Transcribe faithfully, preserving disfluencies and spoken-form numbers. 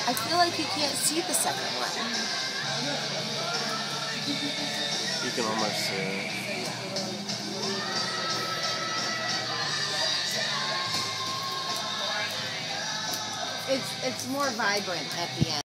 I feel like you can't see the second one. You can almost see it. It's it's more vibrant at the end.